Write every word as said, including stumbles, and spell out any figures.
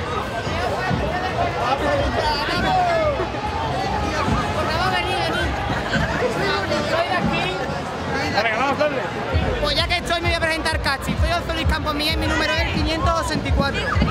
Pues ya que estoy me voy a presentar, Cachi. Soy José Luis Campos Miguel, mi número es quinientos sesenta y cuatro.